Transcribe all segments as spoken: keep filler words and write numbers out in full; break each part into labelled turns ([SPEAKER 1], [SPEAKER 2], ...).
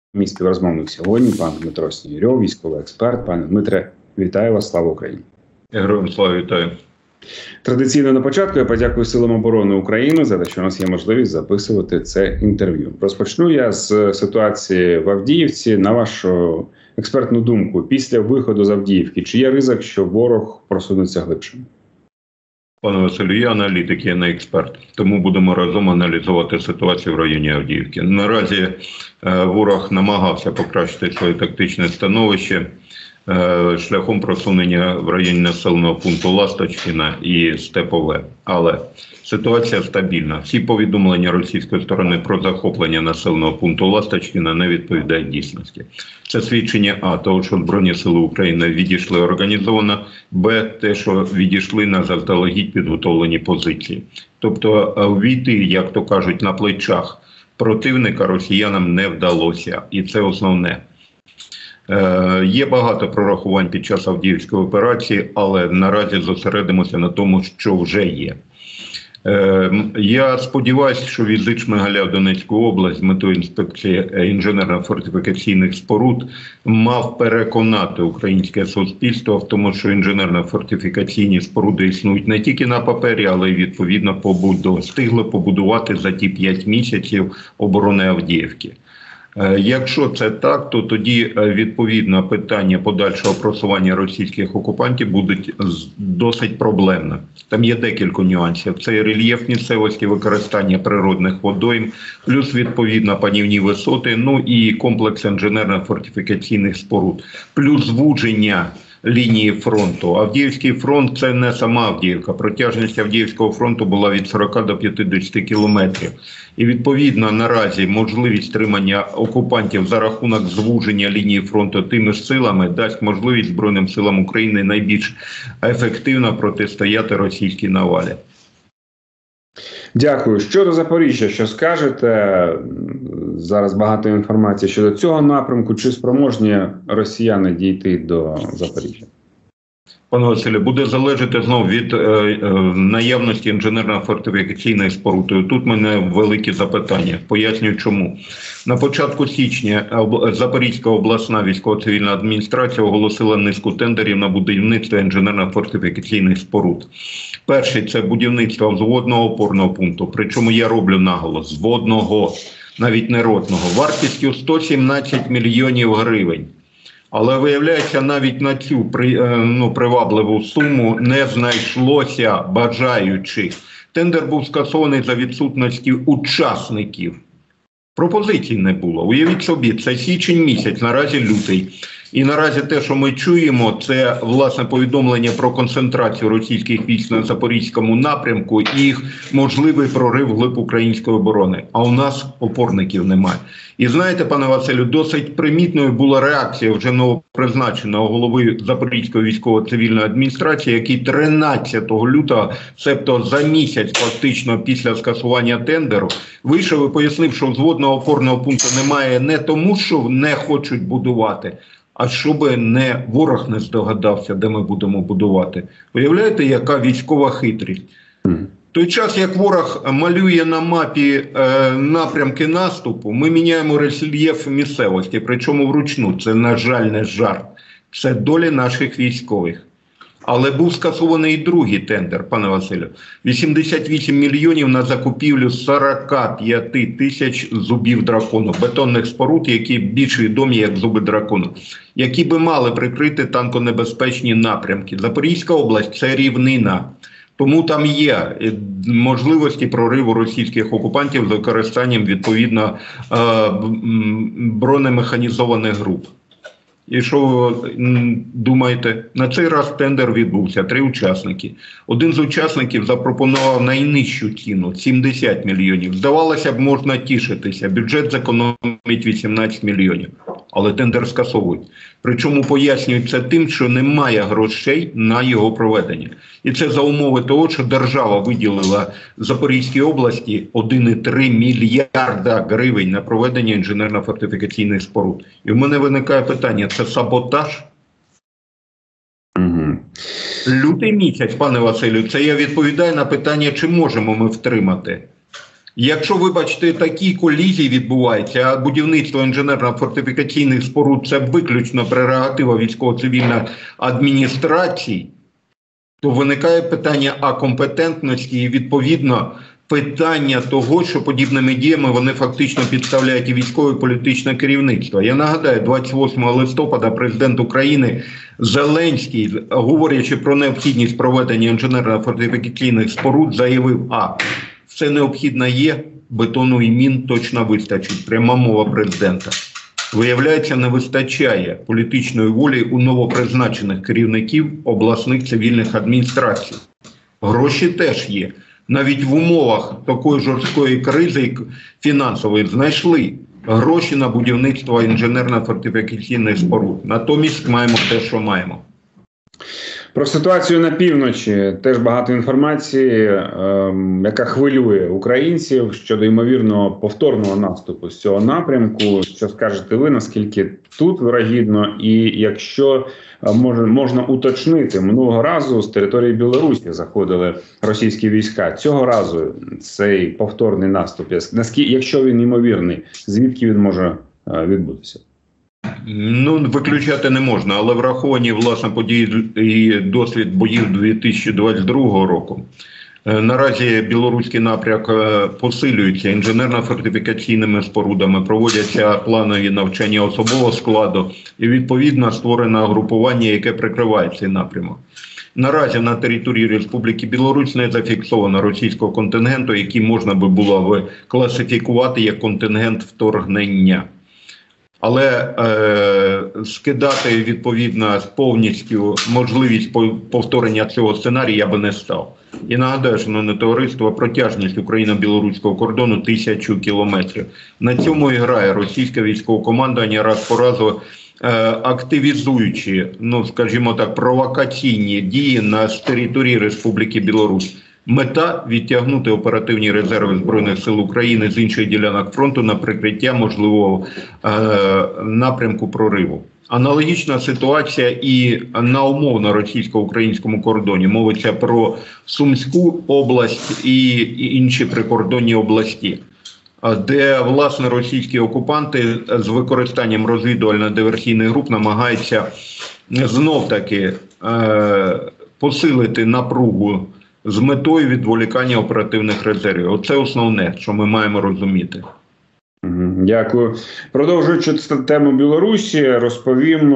[SPEAKER 1] Мій співрозмовник сьогодні, пан Дмитро Снігирьов, військовий експерт. Пане Дмитре, вітаю вас, слава Україні.
[SPEAKER 2] Героям слава, вітаю.
[SPEAKER 1] Традиційно на початку я подякую Силам оборони України за те, що у нас є можливість записувати це інтерв'ю. Розпочну я з ситуації в Авдіївці. На вашу експертну думку, після виходу з Авдіївки, чи є ризик, що ворог просунеться глибше?
[SPEAKER 2] Пане Василю, я аналітик, я не експерт, тому будемо разом аналізувати ситуацію в районі Авдіївки. Наразі е, ворог намагався покращити своє тактичне становище е, шляхом просунення в районі населеного пункту Ласточкіна і Степове. Але ситуація стабільна. Всі повідомлення російської сторони про захоплення населеного пункту Ласточкіна не відповідають дійсності. Це свідчення А, того, що Збройні сили України відійшли організовано, Б, те, що відійшли на заздалегідь підготовлені позиції. Тобто ввійти, як то кажуть, на плечах противника росіянам не вдалося. І це основне. Е, є багато прорахувань під час Авдіївської операції, але наразі зосередимося на тому, що вже є. Е, я сподіваюся, що візит Шмигаля в Донецьку область з метою інспекції інженерно-фортифікаційних споруд мав переконати українське суспільство в тому, що інженерно-фортифікаційні споруди існують не тільки на папері, але й відповідно побуду, встигли побудувати за ті п'ять місяців оборони Авдіївки. Якщо це так, то тоді відповідно питання подальшого просування російських окупантів буде досить проблемне. Там є декілька нюансів. Це рельєф місцевості, використання природних водойм, плюс відповідно панівні висоти, ну і комплекс інженерно-фортифікаційних споруд, плюс звуження лінії фронту. Авдіївський фронт – це не сама Авдіївка. Протяжність Авдіївського фронту була від сорока до п'ятдесяти кілометрів. І відповідно наразі можливість стримання окупантів за рахунок звуження лінії фронту тими ж силами дасть можливість Збройним силам України найбільш ефективно протистояти російській навалі.
[SPEAKER 1] Дякую. Щодо Запоріжжя, що скажете? Зараз багато інформації щодо цього напрямку. Чи спроможні росіяни дійти до Запоріжжя?
[SPEAKER 2] Пане Василю, буде залежати знову від е, е, наявності інженерно-фортифікаційної споруди. Тут в мене великі запитання. Пояснюю чому. На початку січня Запорізька обласна військово-цивільна адміністрація оголосила низку тендерів на будівництво інженерно-фортифікаційних споруд. Перший – це будівництво взводного опорного пункту, причому я роблю наголос – зводного, навіть не ротного, вартістю сто сімнадцять мільйонів гривень. Але, виявляється, навіть на цю ну, привабливу суму не знайшлося бажаючих. Тендер був скасований за відсутності учасників. Пропозицій не було. Уявіть собі, це січень місяць, наразі лютий. І наразі те, що ми чуємо, це, власне, повідомлення про концентрацію російських військ на Запорізькому напрямку і їх можливий прорив вглиб української оборони. А у нас опорників немає. І знаєте, пане Василю, досить примітною була реакція вже новопризначеного голови Запорізької військово-цивільної адміністрації, який тринадцятого лютого, себто за місяць фактично після скасування тендеру, вийшов і пояснив, що взводного опорного пункту немає не тому, що не хочуть будувати, а щоб не ворог не здогадався, де ми будемо будувати. Уявляєте, яка військова хитрість? В той час, як ворог малює на мапі е, напрямки наступу, ми міняємо рельєф місцевості, причому вручну. Це, на жаль, не жарт. Це долі наших військових. Але був скасований і другий тендер, пане Василю. вісімдесят вісім мільйонів на закупівлю сорок п'ять тисяч зубів дракону, бетонних споруд, які більш відомі як зуби дракону, які би мали прикрити танконебезпечні напрямки. Запорізька область – це рівнина. Тому там є можливості прориву російських окупантів з використанням, відповідно, бронемеханізованих груп. І що ви думаєте? На цей раз тендер відбувся. Три учасники. Один з учасників запропонував найнижчу ціну – сімдесят мільйонів. Здавалося б, можна тішитися. Бюджет зекономить вісімнадцять мільйонів. Але тендер скасовують. Причому пояснюють це тим, що немає грошей на його проведення. І це за умови того, що держава виділила Запорізькій області один цілих три мільярда гривень на проведення інженерно-фортифікаційних споруд. І в мене виникає питання, це саботаж?
[SPEAKER 1] Угу.
[SPEAKER 2] Лютий місяць, пане Василю, це я відповідаю на питання, чи можемо ми втримати. Якщо, вибачте, такі колізії відбуваються, а будівництво інженерно-фортифікаційних споруд – це виключно прерогатива військово-цивільних адміністрацій, то виникає питання а компетентності і, відповідно, питання того, що подібними діями вони фактично підставляють і військове, і політичне керівництво. Я нагадаю, двадцять восьмого листопада президент України Зеленський, говорячи про необхідність проведення інженерно-фортифікаційних споруд, заявив, а все необхідне є, бетону і мін точно вистачить. Пряма мова президента. Виявляється, не вистачає політичної волі у новопризначених керівників обласних цивільних адміністрацій. Гроші теж є. Навіть в умовах такої жорсткої кризи фінансової знайшли гроші на будівництво інженерно-фортифікаційних споруд. Натомість маємо те, що маємо.
[SPEAKER 1] Про ситуацію на півночі теж багато інформації, е, яка хвилює українців щодо ймовірного повторного наступу з цього напрямку. Що скажете ви, наскільки тут вирогідно, і якщо е, може, можна уточнити, минулого разу з території Білорусі заходили російські війська. Цього разу цей повторний наступ, наскільки, якщо він ймовірний, звідки він може е, відбутися?
[SPEAKER 2] Ну, виключати не можна, але враховані, власне, події і досвід боїв дві тисячі двадцять другого року. Наразі білоруський напрямок посилюється інженерно-фортифікаційними спорудами, проводяться планові навчання особового складу і, відповідно, створено групування, яке прикриває цей напрямок. Наразі на території Республіки Білорусь не зафіксовано російського контингенту, який можна би було класифікувати як контингент вторгнення. Але е, скидати, відповідно, повністю можливість повторення цього сценарію я би не став. І нагадаю, шановне товариство, протяжність Україно-білоруського кордону тисячу кілометрів. На цьому і грає російське військове командування раз по разу, е, активізуючи, ну, скажімо так, провокаційні дії на території Республіки Білорусь. Мета – відтягнути оперативні резерви Збройних сил України з інших ділянок фронту на прикриття можливого е, напрямку прориву. Аналогічна ситуація і на умовно російсько-українському кордоні. Мовиться про Сумську область і інші прикордонні області, де, власне, російські окупанти з використанням розвідувально-диверсійних груп намагаються знов-таки е, посилити напругу з метою відволікання оперативних резервів. Оце основне, що ми маємо розуміти.
[SPEAKER 1] Дякую. Продовжуючи тему Білорусі, розповім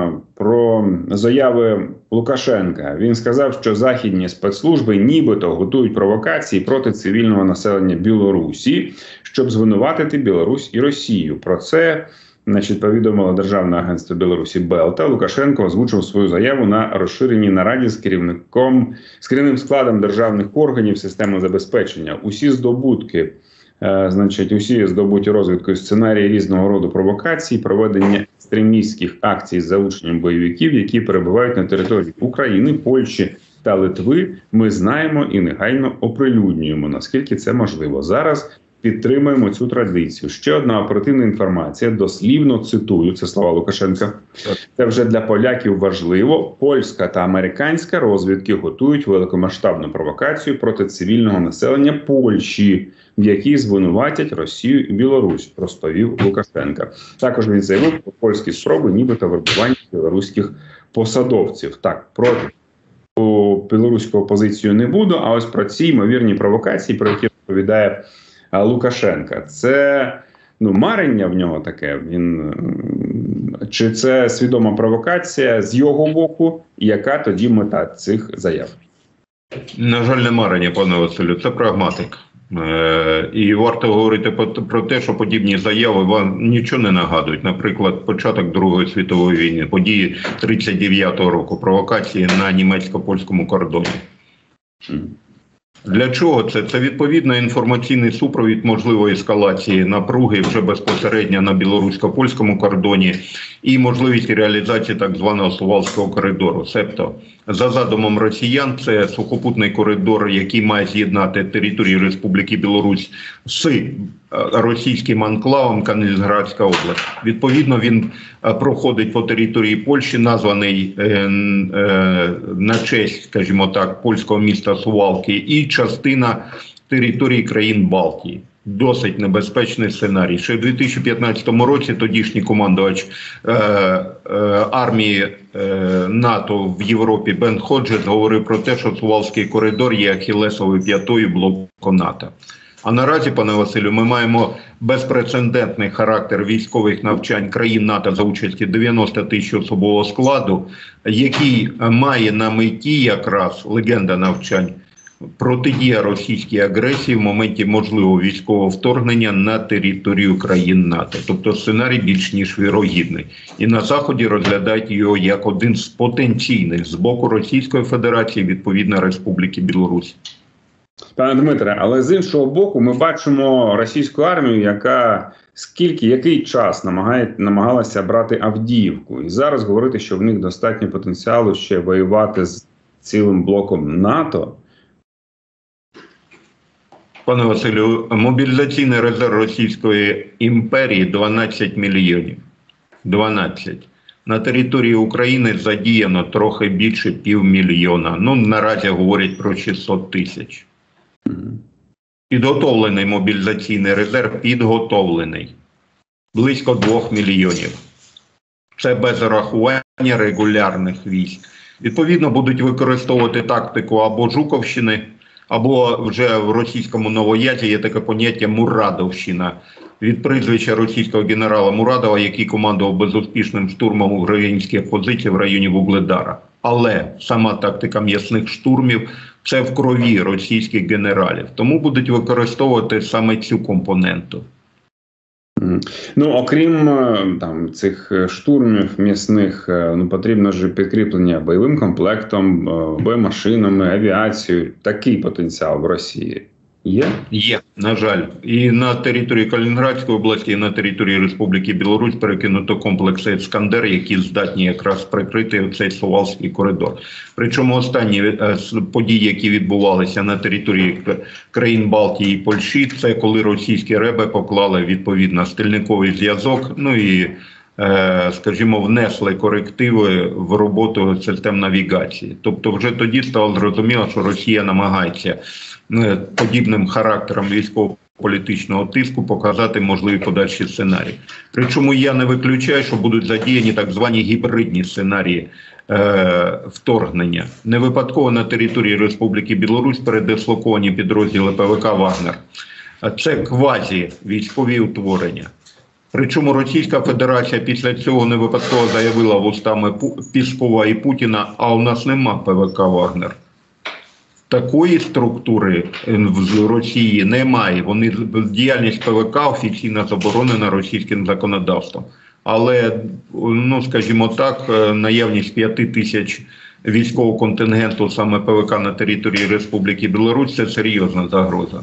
[SPEAKER 1] про заяви Лукашенка. Він сказав, що західні спецслужби нібито готують провокації проти цивільного населення Білорусі, щоб звинуватити Білорусь і Росію. Про це, значить, повідомило Державне агентство Білорусі Белта. Лукашенко озвучив свою заяву на розширеній нараді з керівником, з керівним складом державних органів системи забезпечення. Усі здобутки, е, значить, усі здобуті розвідкою сценарії різного роду провокацій, проведення екстремістських акцій з залученням бойовиків, які перебувають на території України, Польщі та Литви, ми знаємо і негайно оприлюднюємо, наскільки це можливо. Зараз підтримуємо цю традицію. Ще одна оперативна інформація, дослівно цитую, це слова Лукашенка. Це вже для поляків важливо. Польська та американська розвідки готують великомасштабну провокацію проти цивільного населення Польщі, в якій звинуватять Росію і Білорусь, розповів Лукашенка. Також він заявив про польські спроби нібито вербування білоруських посадовців. Так, проти білоруську опозицію не буду, а ось про ці ймовірні провокації, про які розповідає Лукашенка. Це, ну, марення в нього таке. Він, чи це свідома провокація з його боку? І яка тоді мета цих заяв?
[SPEAKER 2] На жаль, не марення, пане Василю. Це прагматик. Е, і варто говорити про те, що подібні заяви вам нічого не нагадують. Наприклад, початок Другої світової війни, події тридцять дев'ятого року, провокації на німецько-польському кордоні. Для чого це? Це відповідно інформаційний супровід можливої ескалації напруги вже безпосередньо на білорусько-польському кордоні і можливість реалізації так званого Сувалського коридору. Себто, за задумом росіян, це сухопутний коридор, який має з'єднати територію Республіки Білорусь з російським анклавом Калінінградська область. Відповідно, він проходить по території Польщі, названий е, е, на честь, скажімо так, польського міста Сувалки, і частина території країн Балтії. Досить небезпечний сценарій. Ще в дві тисячі п'ятнадцятому році тодішній командувач е, е, армії е, НАТО в Європі Бен Ходжес говорив про те, що Сувалський коридор є ахіллесовою п'ятою блоку НАТО. А наразі, пане Василю, ми маємо безпрецедентний характер військових навчань країн НАТО за участі дев'яноста тисяч особового складу, який має на меті якраз легенда навчань протидія російській агресії в моменті можливого військового вторгнення на територію країн НАТО. Тобто сценарій більш ніж вірогідний. І на Заході розглядають його як один з потенційних з боку Російської Федерації, відповідно Республіки Білорусь.
[SPEAKER 1] Пане Дмитре, але з іншого боку ми бачимо російську армію, яка скільки, який час намагає, намагалася брати Авдіївку. І зараз говорити, що в них достатньо потенціалу ще воювати з цілим блоком НАТО.
[SPEAKER 2] Пане Василю, мобілізаційний резерв Російської імперії дванадцять мільйонів. дванадцять. На території України задіяно трохи більше півмільйона. Ну, наразі говорять про шістсот тисяч. Підготовлений мобілізаційний резерв, підготовлений. Близько двох мільйонів. Це без рахування регулярних військ. Відповідно, будуть використовувати тактику або Жуковщини, або вже в російському Новоязі є таке поняття Мурадовщина. Від прізвища російського генерала Мурадова, який командував безуспішним штурмом українських позицій в районі Вугледара. Але сама тактика м'ясних штурмів – це в крові російських генералів. Тому будуть використовувати саме цю компоненту.
[SPEAKER 1] Ну, окрім там цих штурмів м'ясних, ну, потрібно ж підкріплення бойовим комплектом, боємашинами, авіацією. Такий потенціал в Росії є?
[SPEAKER 2] Є, на жаль. І на території Калінінградської області, і на території Республіки Білорусь перекинуто комплекси «Іскандер», які здатні якраз прикрити цей Сувалський коридор. Причому останні події, які відбувалися на території країн Балтії і Польщі, це коли російські реби поклали відповідно стільниковий зв'язок, ну і, скажімо, внесли корективи в роботу систем навігації. Тобто вже тоді стало зрозуміло, що Росія намагається подібним характером військово-політичного тиску показати можливі подальші сценарії. Причому я не виключаю, що будуть задіяні так звані гібридні сценарії е, вторгнення. Не випадково на території Республіки Білорусь передислоковані підрозділи ПВК «Вагнер». Це квазі-військові утворення. Причому Російська Федерація після цього не випадково заявила вустами Піскова і Путіна, а у нас нема ПВК «Вагнер». Такої структури в Росії немає. Вони, діяльність ПВК офіційно заборонена російським законодавством. Але, ну, скажімо так, наявність п'яти тисяч військового контингенту саме ПВК на території Республіки Білорусь – це серйозна загроза.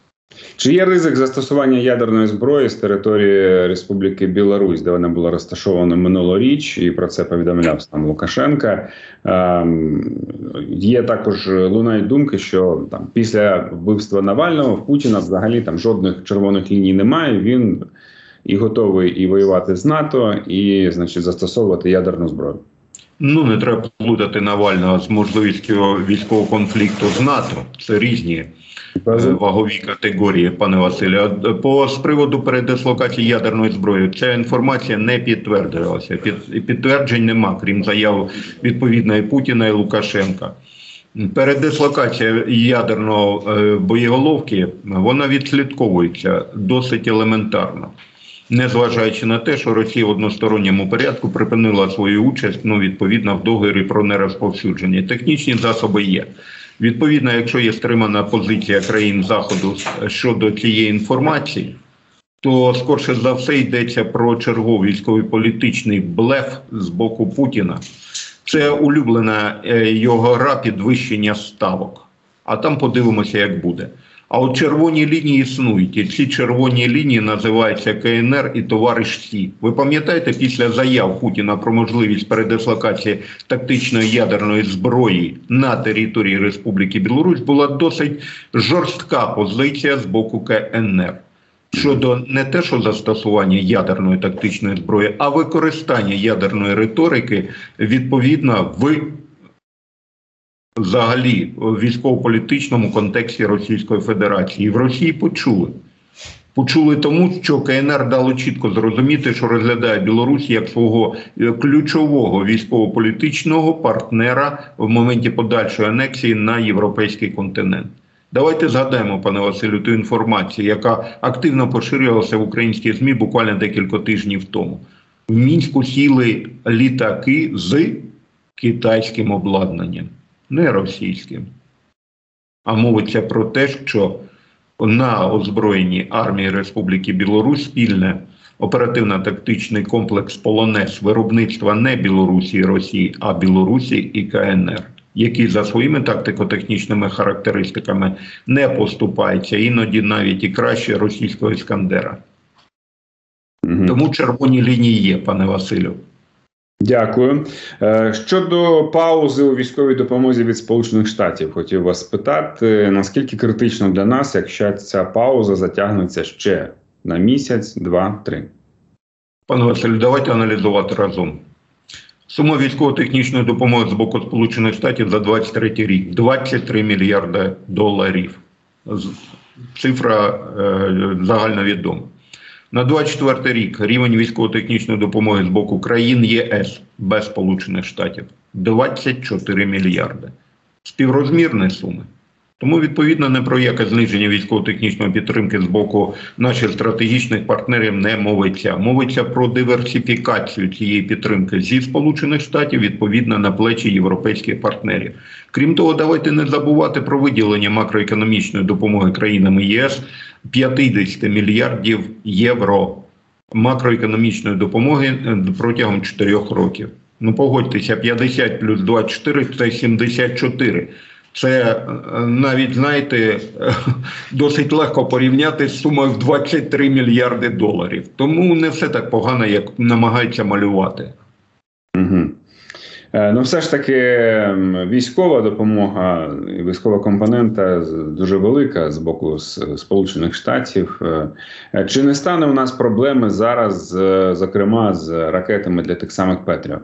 [SPEAKER 1] Чи є ризик застосування ядерної зброї з території Республіки Білорусь, де вона була розташована минулоріч, і про це повідомляв сам Лукашенка? Ем, є також, лунають думки, що там після вбивства Навального в Путіна взагалі там жодних червоних ліній немає, він і готовий і воювати з НАТО, і, значить, застосовувати ядерну зброю.
[SPEAKER 2] Ну, не треба плутати Навального з можливістю військового конфлікту з НАТО. Це різні вагові категорії, пане Василю. По з приводу передислокації ядерної зброї, ця інформація не підтвердилася. Під, підтверджень нема, крім заяв відповідної Путіна і Лукашенка. Передислокація ядерного е, боєголовки, вона відслідковується досить елементарно. Незважаючи на те, що Росія в односторонньому порядку припинила свою участь, ну, відповідно, в договорі про нерозповсюдження. Технічні засоби є. Відповідно, якщо є стримана позиція країн Заходу щодо цієї інформації, то, скорше за все, йдеться про черговий військовий політичний блеф з боку Путіна. Це улюблена його гра підвищення ставок. А там подивимося, як буде. А от червоні лінії існують. І ці червоні лінії називаються К Н Р і товариш Сі. Ви пам'ятаєте, після заяв Путіна про можливість передислокації тактичної ядерної зброї на території Республіки Білорусь була досить жорстка позиція з боку К Н Р. Щодо не те, що застосування ядерної тактичної зброї, а використання ядерної риторики відповідно в взагалі в військово-політичному контексті Російської Федерації. І в Росії почули. Почули тому, що КНР дало чітко зрозуміти, що розглядає Білорусь як свого ключового військово-політичного партнера в моменті подальшої анексії на європейський континент. Давайте згадаємо, пане Василю, ту інформацію, яка активно поширювалася в українські ЗМІ буквально декілька тижнів тому. В Мінську сіли літаки з китайським обладнанням, не російським. А мовиться про те, що на озброєнні армії Республіки Білорусь спільне оперативно-тактичний комплекс «Полонез» виробництва не Білорусі і Росії, а Білорусі і КНР, які за своїми тактико-технічними характеристиками не поступаються, іноді навіть і краще російського «Іскандера». Угу. Тому червоні лінії є, пане Василю.
[SPEAKER 1] Дякую. Щодо паузи у військовій допомозі від Сполучених Штатів, хотів вас спитати, наскільки критично для нас, якщо ця пауза затягнеться ще на місяць, два, три?
[SPEAKER 2] Пане Василю, давайте аналізувати разом. Сума військово-технічної допомоги з боку Сполучених Штатів за двадцять третій рік – двадцять три мільярди доларів. Цифра е, загальновідома. На двадцять четвертий рік рівень військово-технічної допомоги з боку країн ЄС без Сполучених Штатів – двадцять чотири мільярди. Співрозмірні суми. Тому, відповідно, не про яке зниження військово-технічної підтримки з боку наших стратегічних партнерів не мовиться. Мовиться про диверсифікацію цієї підтримки зі Сполучених Штатів, відповідно, на плечі європейських партнерів. Крім того, давайте не забувати про виділення макроекономічної допомоги країнами ЄС п'ятдесят мільярдів євро макроекономічної допомоги протягом чотирьох років. Ну, погодьтеся, п'ятдесят плюс двадцять чотири – це сімдесят чотири. Це навіть, знаєте, досить легко порівняти з сумою в двадцять три мільярди доларів. Тому не все так погано, як намагаються малювати.
[SPEAKER 1] Угу. Ну, все ж таки, військова допомога, військова компонента дуже велика з боку Сполучених Штатів. Чи не стане у нас проблеми зараз, зокрема, з ракетами для тих самих «Петріот»?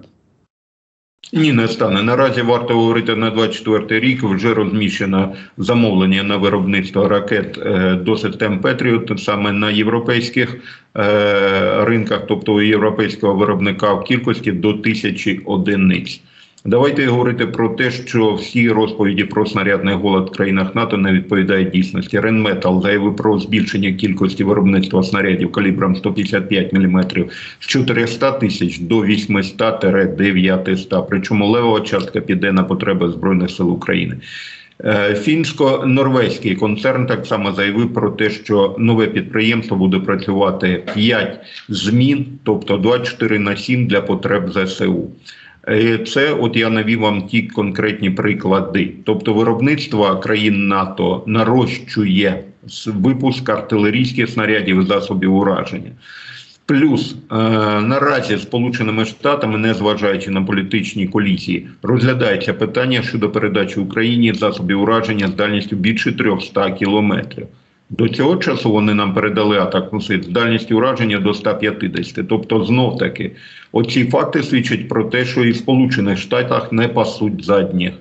[SPEAKER 2] Ні, не стане. Наразі варто говорити, на двадцять четвертий рік вже розміщено замовлення на виробництво ракет до систем «Петріот» саме на європейських ринках, тобто у європейського виробника в кількості до тисячі одиниць. Давайте говорити про те, що всі розповіді про снарядний голод в країнах НАТО не відповідають дійсності. Ренметал заявив про збільшення кількості виробництва снарядів калібром сто п'ятдесят п'ять міліметрів з чотириста тисяч до вісімсот - дев'ятисот. Причому левова частка піде на потреби Збройних сил України. Фінсько-норвезький концерн так само заявив про те, що нове підприємство буде працювати п'ять змін, тобто двадцять чотири на сім для потреб ЗСУ. Це, от я навів вам ті конкретні приклади. Тобто виробництво країн НАТО нарощує випуск артилерійських снарядів і засобів ураження. Плюс е, наразі Сполученими Штатами, незважаючи на політичні колізії, розглядається питання щодо передачі Україні засобів ураження з дальністю більше трьохсот кілометрів. До цього часу вони нам передали атакмси з дальністю ураження до ста п'ятдесят. Тобто, знов-таки, оці факти свідчать про те, що і в Сполучених Штатах не пасуть задніх.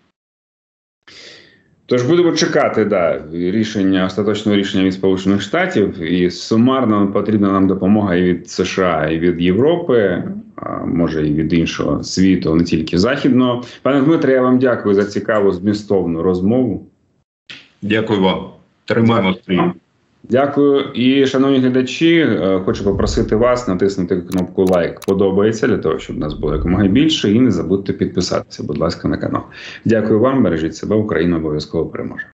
[SPEAKER 1] Тож будемо чекати, да, рішення, остаточного рішення від Сполучених Штатів. І сумарно потрібна нам допомога і від США, і від Європи, а може і від іншого світу, не тільки західного. Пане Дмитре, я вам дякую за цікаву змістовну розмову.
[SPEAKER 2] Дякую вам. Тримаємо стрій.
[SPEAKER 1] Дякую. І, шановні глядачі, хочу попросити вас натиснути кнопку «Лайк» подобається, для того, щоб нас було якомога більше. І не забудьте підписатися, будь ласка, на канал. Дякую вам, бережіть себе, Україна обов'язково переможе.